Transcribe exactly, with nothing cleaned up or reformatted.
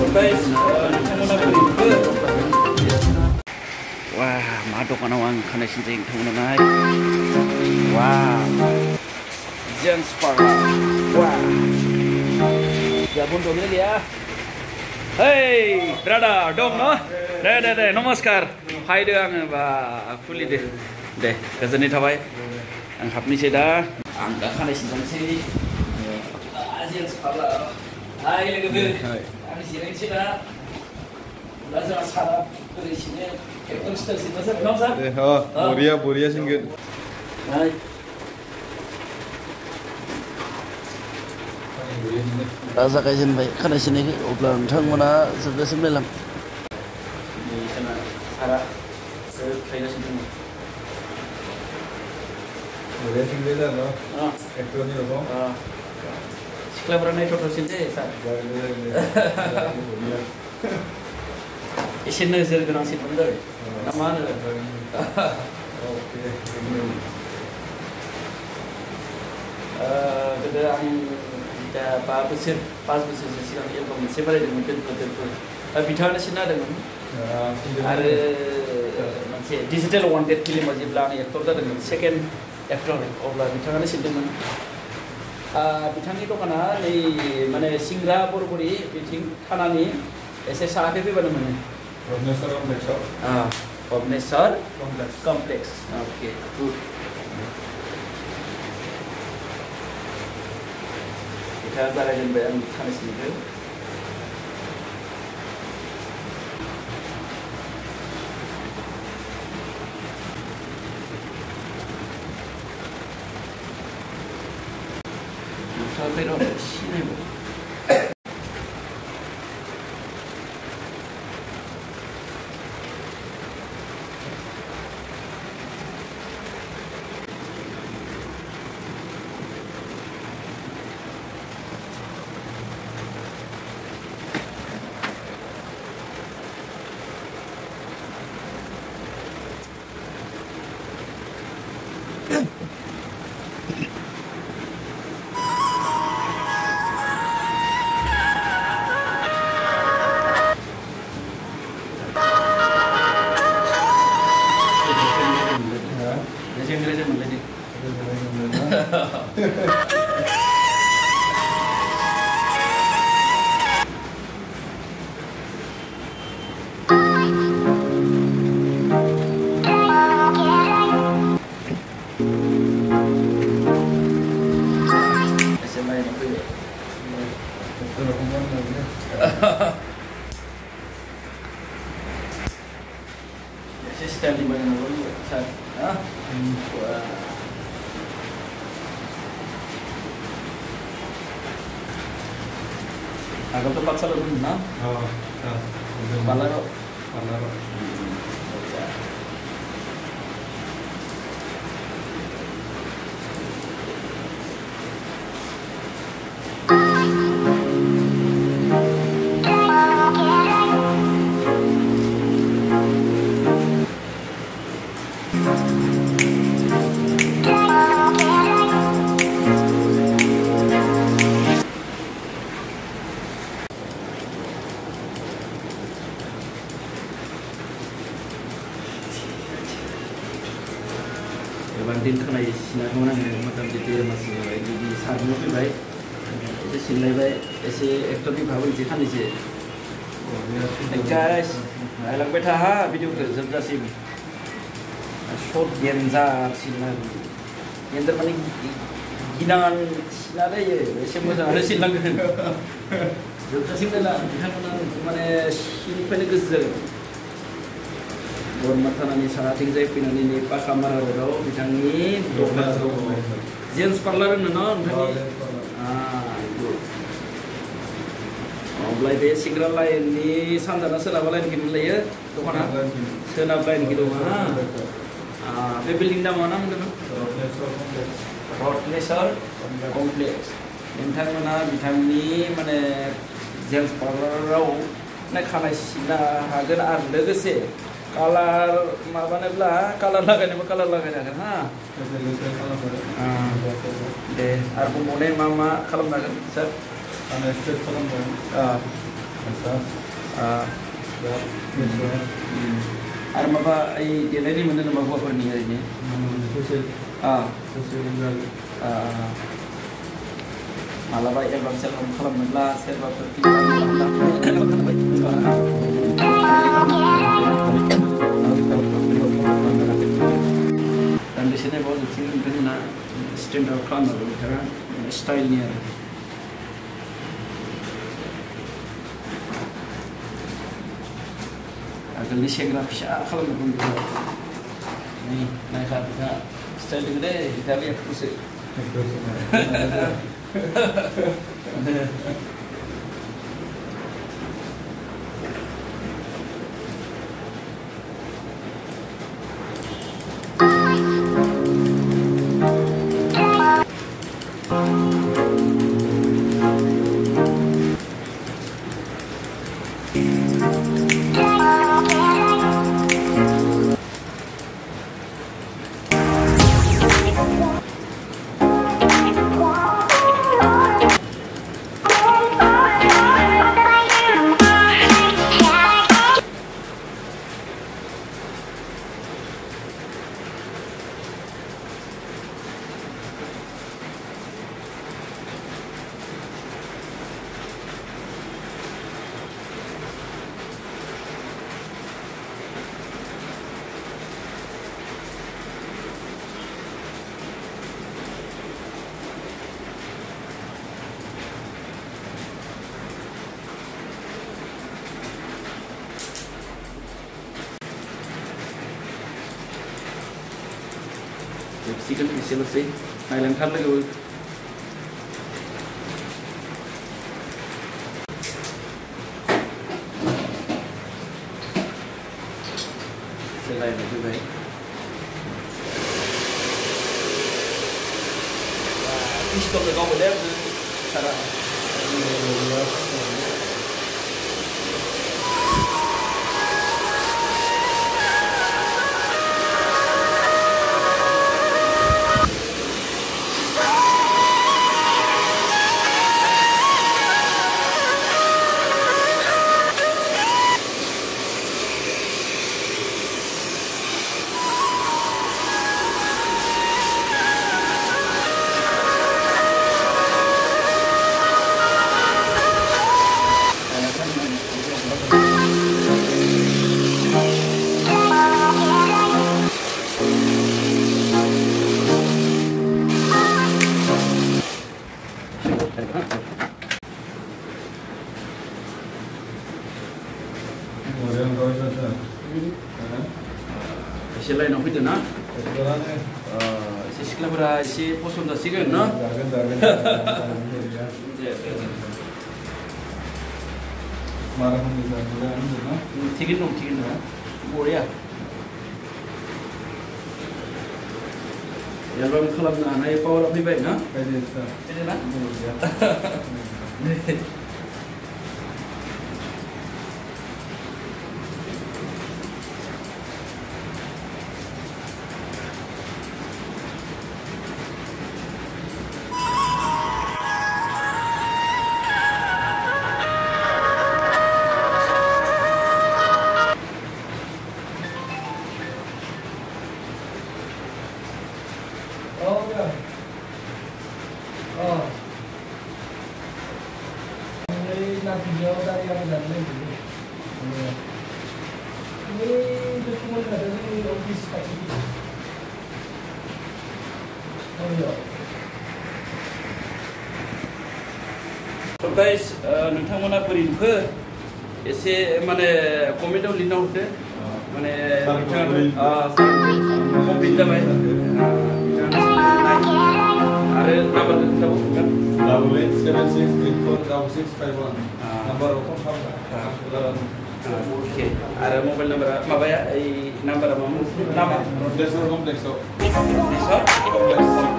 guys, nontonमोना बोरै wah, मा दखानाव आं खानाय सिनजायो नोंथांमोनाहाय wow Gents Parlour wow ya bundok ini dia hey brother dong no deh deh deh namaskar faido आङो बा खुलिदो दे गोजोननाय थाबाय आं हाबनोसै दा आं दा खानाय सिनजानोसै Gents Parlour hai लोगोफोर आं जिरायनोसै दा दा जोंहा सारा बोरै सिनो एकदम स्टाइल सिनजासै नोंथां सार 어 보리야 보리야 신경 hai दा जागायजेनबाय खानाय सिननायखौ अब्ला नोंथांमोना जोबजासिम नायलां बेखौना सारा खायगासिनो दङ 보리야 신경이다 너 어 액션이라고 어 시클라브라 나이트로신데 사 एसे नोजोर गोनांसिन मोनदों ना मा होनो गोदो आं दा बा बोसोर पास बोसोरसो सिगां एलबाम मोनसे बानायदोंमोन दोनफोर दोनफोर दा बिथाङानो सिनना होदोंमोन आरो मोनसे डिजिटेल वान्टेड फिल्माव जेब्ला आं एक्टर जादोंमोन सेकेन्ड एक्टर अब्ला बिथाङानो सिनदोंमोन बिथांनि दखाना नै माने सिंग्रा बरबरि बिथिं खानानि एसे साहाखै फैबानो मोनो Bhubaneswar complex ah Bhubaneswar complex complex okay good kita जागायजेनबाय आं खानाय सिननायखौ नोंथाङा फैर' सिनायबाय Style di mana dulu, Sar? Ah, wah. Agak tempat salon mana? Oh, ah, Parlour, Parlour. Banding kena isi nak mana ni macam jadi masih baik jadi sarung tu baik, itu silai baik, isi aktor ni bawa isi kan isi. Guys, alang betah ha video tu sebab sim. Short genza silang, genza mana ginangan silang ada ye, isi macam ada silang kan. Sebab sim tu lah, kita mana mana sini pun kezer. Bormatana ni sangat tinggi pina ni pakamara rodo bitangi dokter Gents Parlour na no ah itu oblai be singra lain ni sanjana sera lain kin laya dokana sera lain gitu ah ah be building da mana mana Parlour complex entang mana bitangi mana Gents Parlour rau na khanai sina hagen ar legese Color mana belah, color lagi ni, color lagi ni kan, ha? Deh, aku mulai mama kalau nak, sir. Anak straight kalau Ah, आरो माबा ओइ देलायनाय मोनो नामा हौवाफोरनि ओरैनो मालाबा album सेलबाम खालामनोब्ला सोरबाफोर दान्दिसे बाव जोबसिन नोंथांमोना स्टेन्डार्ड खालामनांगौ बिथाङा स्टाइलनि आरो आगोलनि सेंग्रा फिसा खालामनांगौ नै नायखा बिथाङा स्टाइल दङ दे बिथाङा एकखौसो जोबसिगोन एसेल'सै नायलांथार लोगो सेलायनाय फैबाय पिस्टलखौ गावबाय दे सारा एसे लाइनाव फैदो ना एसे सिख्लाफोरा एसे पसन्द जासिगोन ना थिगैनो दं थिगैनो दं बरिया एलबाम खालामनो हानाय पावारा फैबाय ना फैदो ना video dari yang dan lagi. Ini dokumen ada di office tadi. Oh ya. So guys, नोंथांमोना बोरै नुखो एसे माने कमेन्टआव लिरना हरदो माने कमप्लिट जाबाय आरो नाम्बार खोन्थाबाव double eight seven six eight four double six five one number phone खालामना ओके आरो मबाइल नाम्बारा माबाया ओइ नाम्बारा मा नामा कमप्लेक्सआव कमप्लेक्सआव